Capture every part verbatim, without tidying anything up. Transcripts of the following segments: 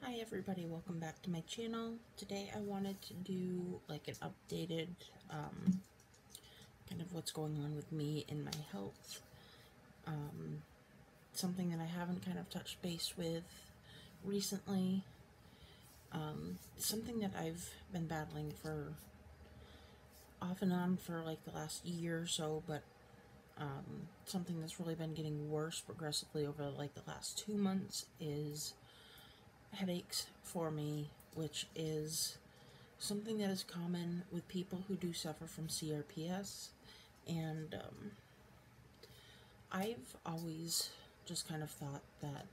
Hi everybody, welcome back to my channel. Today I wanted to do like an updated um, kind of what's going on with me and my health. Um, something that I haven't kind of touched base with recently. Um, something that I've been battling for off and on for like the last year or so, but um, something that's really been getting worse progressively over like the last two months is headaches for me, which is something that is common with people who do suffer from C R P S. And um, I've always just kind of thought that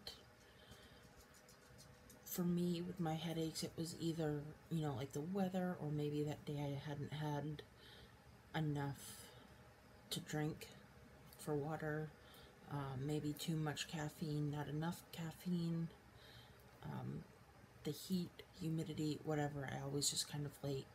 for me with my headaches, it was either, you know, like the weather, or maybe that day I hadn't had enough to drink for water, um, maybe too much caffeine, not enough caffeine, um, the heat, humidity, whatever. I always just kind of like,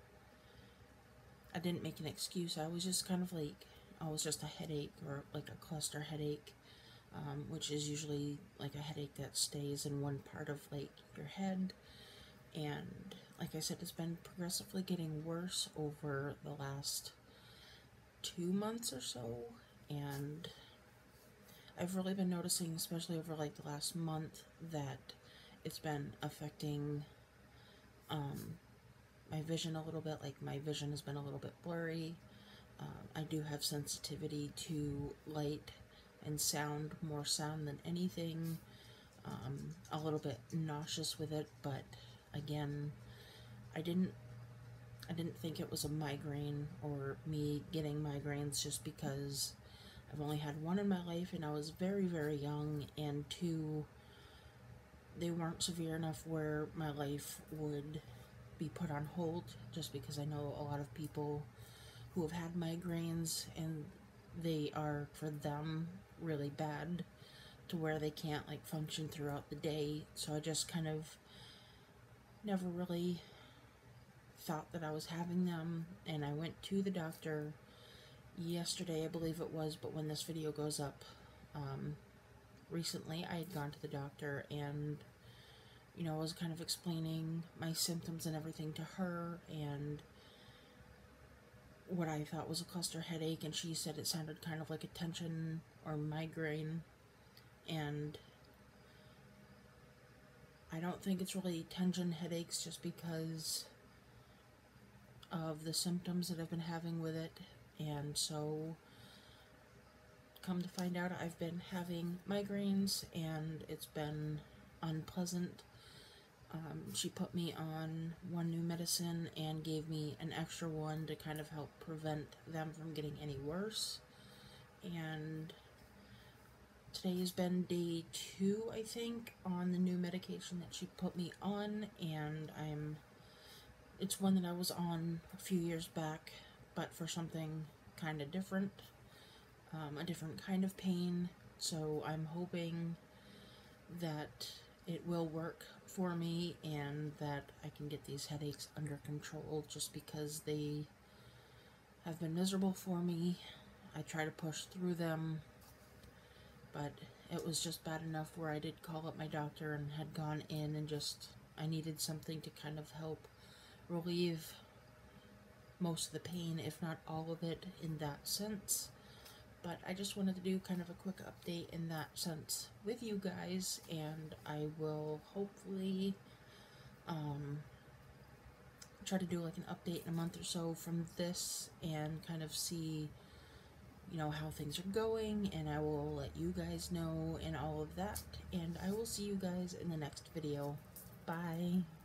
I didn't make an excuse. I was just kind of like, oh, it's just a headache, or like a cluster headache, um, which is usually like a headache that stays in one part of like your head. And like I said, it's been progressively getting worse over the last two months or so. And I've really been noticing, especially over like the last month, that it's been affecting um, my vision a little bit. Like my vision has been a little bit blurry. Um, I do have sensitivity to light and sound, more sound than anything. Um, a little bit nauseous with it, but again, I didn't I didn't think it was a migraine or me getting migraines, just because I've only had one in my life and I was very, very young, and two, they weren't severe enough where my life would be put on hold, just because I know a lot of people who have had migraines and they are, for them, really bad to where they can't like function throughout the day. So I just kind of never really thought that I was having them, and I went to the doctor yesterday, I believe it was, but when this video goes up, um, recently I had gone to the doctor, and you know, I was kind of explaining my symptoms and everything to her, and what I thought was a cluster headache, and she said it sounded kind of like a tension or migraine. And I don't think it's really tension headaches, just because of the symptoms that I've been having with it. And so, come to find out, I've been having migraines, and it's been unpleasant. Um, she put me on one new medicine and gave me an extra one to kind of help prevent them from getting any worse. And today has been day two, I think, on the new medication that she put me on, and I'm, it's one that I was on a few years back, but for something kind of different, um, a different kind of pain. So I'm hoping that it will work for me, and that I can get these headaches under control, just because they have been miserable for me. I try to push through them, but it was just bad enough where I did call up my doctor and had gone in, and just, I needed something to kind of help relieve most of the pain, if not all of it, in that sense. But I just wanted to do kind of a quick update in that sense with you guys, and I will hopefully um, try to do like an update in a month or so from this, and kind of see, you know, how things are going, and I will let you guys know and all of that, and I will see you guys in the next video. Bye.